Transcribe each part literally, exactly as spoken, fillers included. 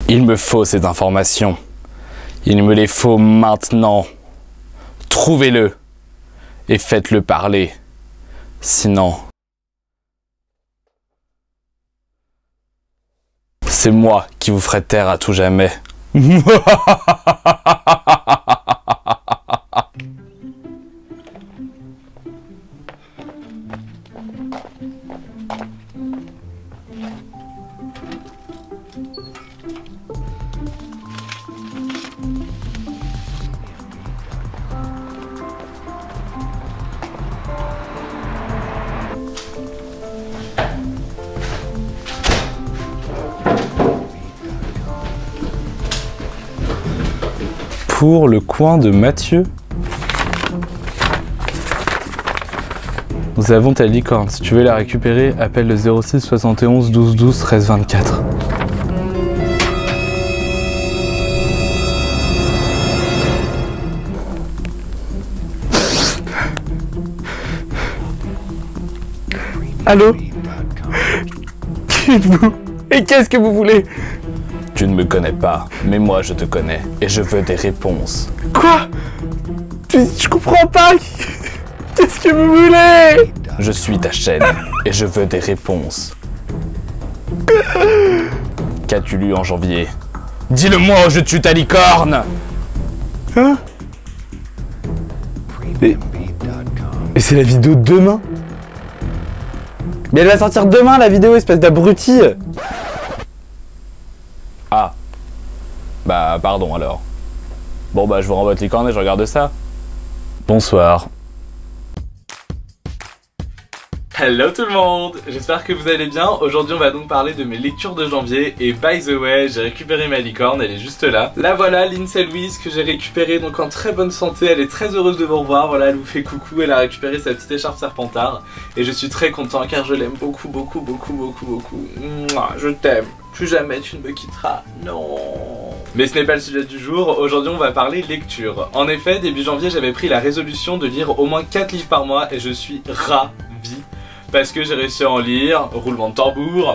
Il me faut ces informations. Il me les faut maintenant. Trouvez-le et faites-le parler. Sinon, c'est moi qui vous ferai taire à tout jamais. Pour le coin de Mathieu. Nous avons ta licorne. Si tu veux la récupérer, appelle le zéro six soixante et onze douze douze treize vingt-quatre. Allô? Qui êtes-vous? Et qu'est-ce que vous voulez? Tu ne me connais pas, mais moi je te connais, et je veux des réponses. Quoi? Je comprends pas. Qu'est-ce que vous voulez? Je suis ta chaîne, et je veux des réponses. Qu'as-tu lu en janvier? Dis-le-moi ou je tue ta licorne! Hein? Mais, mais c'est la vidéo de demain? Mais elle va sortir demain la vidéo, espèce d'abruti! Ah. Bah pardon alors. Bon bah je vous renvoie votre licorne et je regarde ça. Bonsoir. Hello tout le monde, j'espère que vous allez bien. Aujourd'hui on va donc parler de mes lectures de janvier. Et by the way, j'ai récupéré ma licorne, elle est juste là. La voilà, Lindsay Louise, que j'ai récupérée donc en très bonne santé. Elle est très heureuse de vous revoir, voilà, elle vous fait coucou. Elle a récupéré sa petite écharpe serpentard. Et je suis très content car je l'aime beaucoup, beaucoup, beaucoup, beaucoup, beaucoup. Mouah, je t'aime, plus jamais tu ne me quitteras, non. Mais ce n'est pas le sujet du jour, aujourd'hui on va parler lecture. En effet, début janvier j'avais pris la résolution de lire au moins quatre livres par mois. Et je suis ravi parce que j'ai réussi à en lire, roulement de tambour.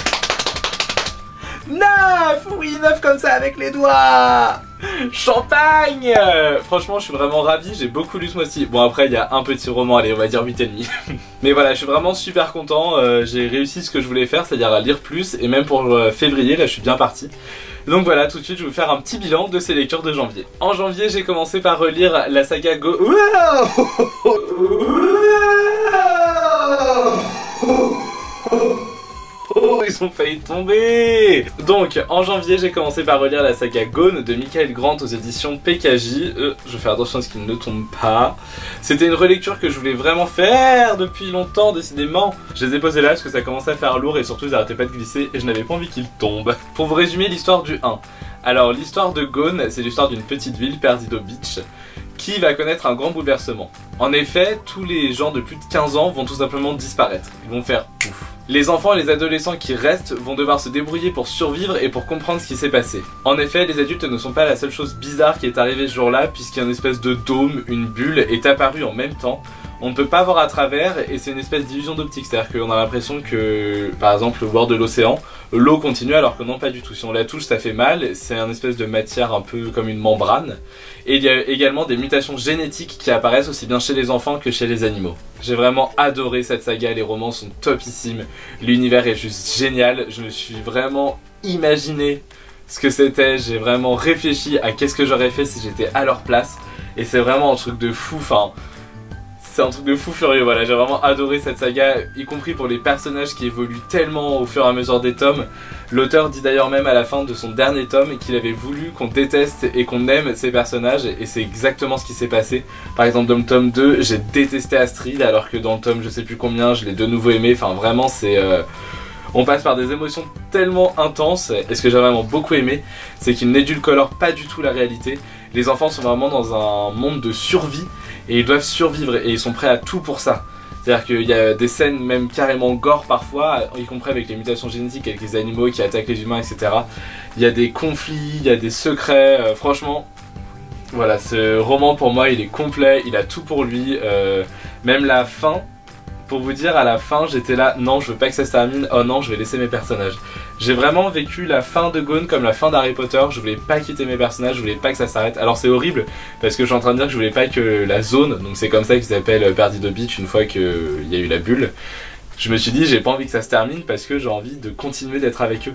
neuf! Oui, neuf comme ça avec les doigts! Champagne! Franchement, je suis vraiment ravi, j'ai beaucoup lu ce mois-ci. Bon, après, il y a un petit roman, allez, on va dire huit et demi. Mais voilà, je suis vraiment super content, euh, j'ai réussi ce que je voulais faire, c'est-à-dire à lire plus. Et même pour euh, février, là, je suis bien parti. Donc voilà, tout de suite, je vais vous faire un petit bilan de ces lectures de janvier. En janvier, j'ai commencé par relire la saga Go... Oh, ils ont failli tomber. Donc, en janvier, j'ai commencé par relire la saga Gone de Michael Grant aux éditions P K J. Euh, je vais faire attention à ce qu'il ne tombe pas. C'était une relecture que je voulais vraiment faire depuis longtemps, décidément. Je les ai posés là parce que ça commençait à faire lourd et surtout ils arrêtaient pas de glisser et je n'avais pas envie qu'ils tombent. Pour vous résumer l'histoire du un. Alors, l'histoire de Gone, c'est l'histoire d'une petite ville, Perdido Beach, qui va connaître un grand bouleversement. En effet, tous les gens de plus de quinze ans vont tout simplement disparaître. Ils vont faire pouf. Les enfants et les adolescents qui restent vont devoir se débrouiller pour survivre et pour comprendre ce qui s'est passé. En effet, les adultes ne sont pas la seule chose bizarre qui est arrivée ce jour-là, puisqu'une espèce de dôme, une bulle, est apparue en même temps. On ne peut pas voir à travers et c'est une espèce d'illusion d'optique, c'est-à-dire qu'on a l'impression que, par exemple, au bord de l'océan, l'eau continue alors que non, pas du tout. Si on la touche, ça fait mal, c'est une espèce de matière un peu comme une membrane. Et il y a également des mutations génétiques qui apparaissent aussi bien chez les enfants que chez les animaux. J'ai vraiment adoré cette saga, les romans sont topissimes, l'univers est juste génial, je me suis vraiment imaginé ce que c'était, j'ai vraiment réfléchi à qu'est-ce que j'aurais fait si j'étais à leur place. Et c'est vraiment un truc de fou, enfin... C'est un truc de fou furieux, voilà, j'ai vraiment adoré cette saga, y compris pour les personnages qui évoluent tellement au fur et à mesure des tomes. L'auteur dit d'ailleurs même à la fin de son dernier tome qu'il avait voulu qu'on déteste et qu'on aime ces personnages, et c'est exactement ce qui s'est passé. Par exemple dans le tome deux, j'ai détesté Astrid, alors que dans le tome je sais plus combien, je l'ai de nouveau aimé, enfin vraiment c'est... Euh... On passe par des émotions tellement intenses, et ce que j'ai vraiment beaucoup aimé, c'est qu'il n'édulcore pas du tout la réalité. Les enfants sont vraiment dans un monde de survie, et ils doivent survivre, et ils sont prêts à tout pour ça. C'est-à-dire qu'il y a des scènes même carrément gore parfois, y compris avec les mutations génétiques, avec les animaux qui attaquent les humains, et cetera. Il y a des conflits, il y a des secrets, euh, franchement... Voilà, ce roman pour moi il est complet, il a tout pour lui, euh, même la fin... Pour vous dire, à la fin, j'étais là, non, je veux pas que ça se termine, oh non, je vais laisser mes personnages. J'ai vraiment vécu la fin de Gone comme la fin d'Harry Potter, je voulais pas quitter mes personnages, je voulais pas que ça s'arrête. Alors c'est horrible parce que je suis en train de dire que je voulais pas que la zone, donc c'est comme ça qu'ils s'appelle Perdido Beach une fois qu'il y a eu la bulle, je me suis dit j'ai pas envie que ça se termine parce que j'ai envie de continuer d'être avec eux.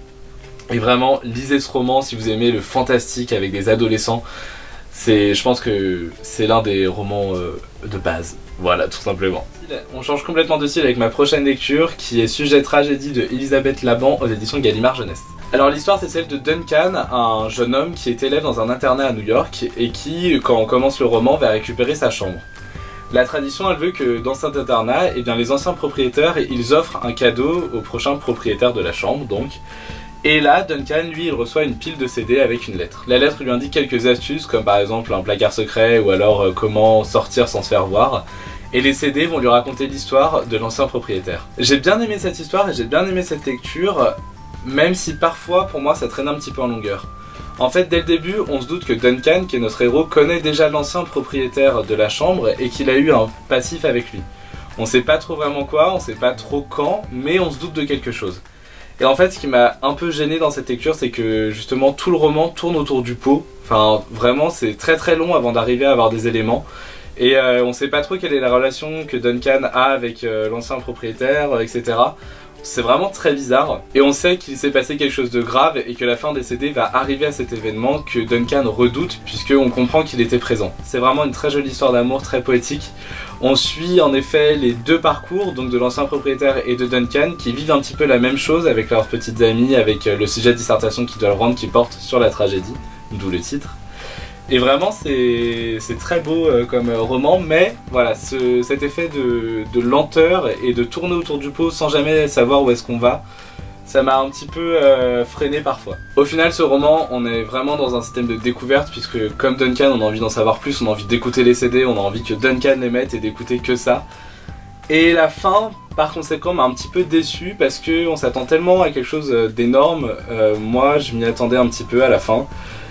Et vraiment, lisez ce roman si vous aimez le fantastique avec des adolescents. C'est, je pense que c'est l'un des romans euh, de base. Voilà, tout simplement. On change complètement de style avec ma prochaine lecture qui est Sujet tragédie de Elisabeth Laban aux éditions Gallimard Jeunesse. Alors l'histoire c'est celle de Duncan, un jeune homme qui est élève dans un internat à New York et qui, quand on commence le roman, va récupérer sa chambre. La tradition elle veut que dans cet internat, eh bien, les anciens propriétaires ils offrent un cadeau au prochain propriétaire de la chambre donc. Et là, Duncan, lui, il reçoit une pile de C D avec une lettre. La lettre lui indique quelques astuces, comme par exemple un placard secret ou alors euh, comment sortir sans se faire voir. Et les C D vont lui raconter l'histoire de l'ancien propriétaire. J'ai bien aimé cette histoire et j'ai bien aimé cette lecture, même si parfois, pour moi, ça traîne un petit peu en longueur. En fait, dès le début, on se doute que Duncan, qui est notre héros, connaît déjà l'ancien propriétaire de la chambre et qu'il a eu un passif avec lui. On sait pas trop vraiment quoi, on sait pas trop quand, mais on se doute de quelque chose. Et en fait, ce qui m'a un peu gêné dans cette lecture, c'est que justement tout le roman tourne autour du pot. Enfin, vraiment, c'est très très long avant d'arriver à avoir des éléments. Et euh, on sait pas trop quelle est la relation que Duncan a avec euh, l'ancien propriétaire, euh, et cetera. C'est vraiment très bizarre. Et on sait qu'il s'est passé quelque chose de grave et que la fin des C D va arriver à cet événement que Duncan redoute puisqu'on comprend qu'il était présent. C'est vraiment une très jolie histoire d'amour, très poétique. On suit en effet les deux parcours, donc de l'ancien propriétaire et de Duncan, qui vivent un petit peu la même chose avec leurs petites amies, avec le sujet de dissertation qu'ils doivent rendre qui porte sur la tragédie, d'où le titre. Et vraiment c'est très beau euh, comme euh, roman, mais voilà, ce, cet effet de, de lenteur et de tourner autour du pot sans jamais savoir où est-ce qu'on va, ça m'a un petit peu euh, freiné parfois. Au final, ce roman, on est vraiment dans un système de découverte puisque comme Duncan, on a envie d'en savoir plus, on a envie d'écouter les C D, on a envie que Duncan les mette et d'écouter que ça. Et la fin, par conséquent, m'a un petit peu déçu parce qu'on s'attend tellement à quelque chose d'énorme. Euh, moi, je m'y attendais un petit peu à la fin.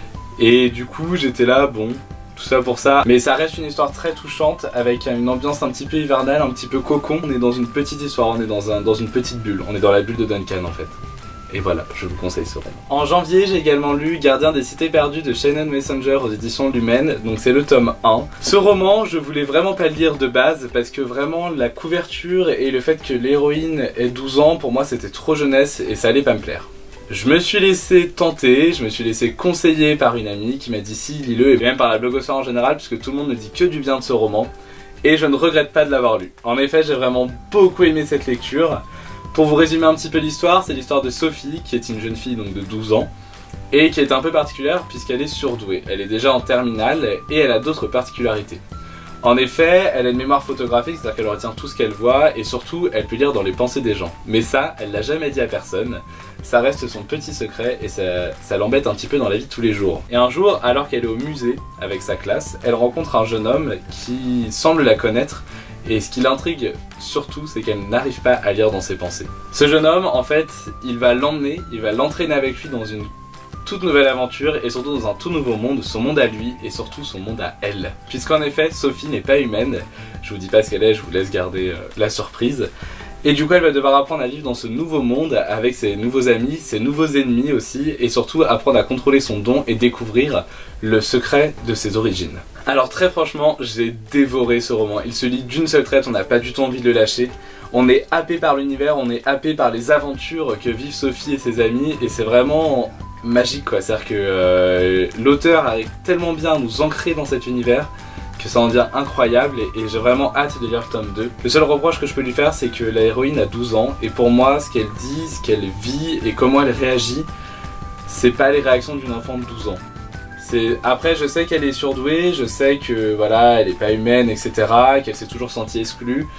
Et du coup, j'étais là, bon, tout ça pour ça. Mais ça reste une histoire très touchante avec une ambiance un petit peu hivernale, un petit peu cocon. On est dans une petite histoire, on est dans, un, dans une petite bulle. On est dans la bulle de Duncan en fait. Et voilà, je vous conseille ce roman. En janvier, j'ai également lu Gardien des cités perdues de Shannon Messenger aux éditions Lumen, donc c'est le tome un. Ce roman, je voulais vraiment pas le lire de base parce que vraiment la couverture et le fait que l'héroïne ait douze ans, pour moi c'était trop jeunesse et ça allait pas me plaire. Je me suis laissé tenter, je me suis laissé conseiller par une amie qui m'a dit si, lis-le, et même par la blogosphère en général puisque tout le monde ne dit que du bien de ce roman. Et je ne regrette pas de l'avoir lu. En effet, j'ai vraiment beaucoup aimé cette lecture. Pour vous résumer un petit peu l'histoire, c'est l'histoire de Sophie, qui est une jeune fille donc de douze ans, et qui est un peu particulière puisqu'elle est surdouée. Elle est déjà en terminale et elle a d'autres particularités. En effet, elle a une mémoire photographique, c'est-à-dire qu'elle retient tout ce qu'elle voit, et surtout, elle peut lire dans les pensées des gens. Mais ça, elle l'a jamais dit à personne, ça reste son petit secret, et ça, ça l'embête un petit peu dans la vie de tous les jours. Et un jour, alors qu'elle est au musée avec sa classe, elle rencontre un jeune homme qui semble la connaître, et ce qui l'intrigue surtout, c'est qu'elle n'arrive pas à lire dans ses pensées. Ce jeune homme, en fait, il va l'emmener, il va l'entraîner avec lui dans une toute nouvelle aventure et surtout dans un tout nouveau monde, son monde à lui et surtout son monde à elle. Puisqu'en effet, Sophie n'est pas humaine, je vous dis pas ce qu'elle est, je vous laisse garder euh, la surprise. Et du coup, elle va devoir apprendre à vivre dans ce nouveau monde avec ses nouveaux amis, ses nouveaux ennemis aussi, et surtout apprendre à contrôler son don et découvrir le secret de ses origines. Alors très franchement, j'ai dévoré ce roman. Il se lit d'une seule traite, on n'a pas du tout envie de le lâcher. On est happé par l'univers, on est happé par les aventures que vivent Sophie et ses amis, et c'est vraiment magique quoi. C'est-à-dire que euh, l'auteur arrive tellement bien à nous ancrer dans cet univers que ça en devient incroyable et, et j'ai vraiment hâte de lire le tome deux. Le seul reproche que je peux lui faire, c'est que la héroïne a douze ans et pour moi, ce qu'elle dit, ce qu'elle vit et comment elle réagit, c'est pas les réactions d'une enfant de douze ans. Après, je sais qu'elle est surdouée, je sais que voilà, elle est pas humaine, et cetera, qu'elle s'est toujours sentie exclue.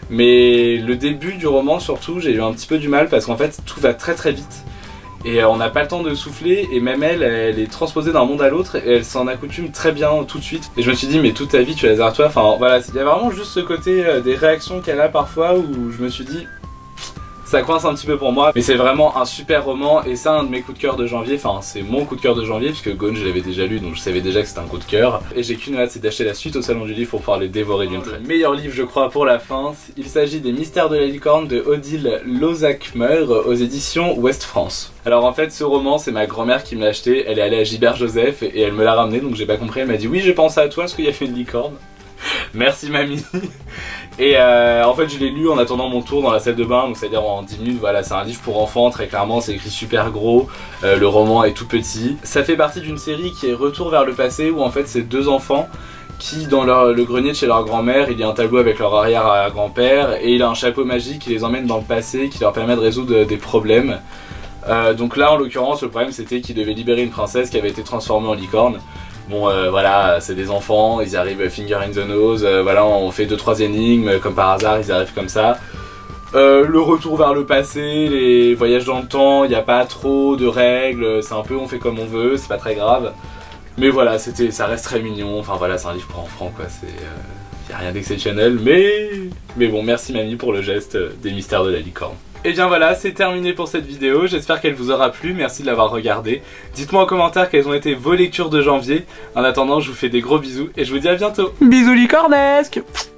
Mais le début du roman, surtout, j'ai eu un petit peu du mal parce qu'en fait, tout va très très vite. Et on n'a pas le temps de souffler, et même elle, elle est transposée d'un monde à l'autre, et elle s'en accoutume très bien tout de suite. Et je me suis dit, mais toute ta vie, tu la derrière toi. Enfin, voilà, il y a vraiment juste ce côté euh, des réactions qu'elle a parfois où je me suis dit, ça coince un petit peu pour moi, mais c'est vraiment un super roman et c'est un de mes coups de cœur de janvier, enfin c'est mon coup de cœur de janvier puisque Gone je l'avais déjà lu donc je savais déjà que c'était un coup de cœur et j'ai qu'une hâte, c'est d'acheter la suite au salon du livre pour pouvoir les dévorer d'une traite. Le meilleur livre je crois pour la fin, il s'agit des Mystères de la licorne de Odile Lozac-Meur aux éditions Ouest France. Alors en fait ce roman c'est ma grand-mère qui me l'a acheté, elle est allée à Gilbert Joseph et elle me l'a ramené donc j'ai pas compris, elle m'a dit oui j'ai pensé à toi parce qu'il y a fait une licorne. Merci mamie. Et euh, en fait je l'ai lu en attendant mon tour dans la salle de bain, donc c'est à dire en dix minutes. Voilà, c'est un livre pour enfants, très clairement c'est écrit super gros, euh, le roman est tout petit. Ça fait partie d'une série qui est Retour vers le passé, où en fait c'est deux enfants qui dans leur, le grenier de chez leur grand-mère, il y a un tableau avec leur arrière-grand-père et il a un chapeau magique qui les emmène dans le passé, qui leur permet de résoudre des problèmes. Euh, donc là en l'occurrence le problème c'était qu'ils devaient libérer une princesse qui avait été transformée en licorne. Bon euh, voilà, c'est des enfants, ils arrivent finger in the nose, euh, voilà on fait deux trois énigmes, comme par hasard ils arrivent comme ça. Euh, le retour vers le passé, les voyages dans le temps, il n'y a pas trop de règles, c'est un peu on fait comme on veut, c'est pas très grave. Mais voilà, c'était, ça reste très mignon, enfin voilà c'est un livre pour enfants quoi, c'est... Euh, y a rien d'exceptionnel, mais... Mais bon merci mamie pour le geste des Mystères de la licorne. Et bien voilà, c'est terminé pour cette vidéo, j'espère qu'elle vous aura plu, merci de l'avoir regardée. Dites-moi en commentaire quelles ont été vos lectures de janvier. En attendant, je vous fais des gros bisous et je vous dis à bientôt. Bisous licornesques.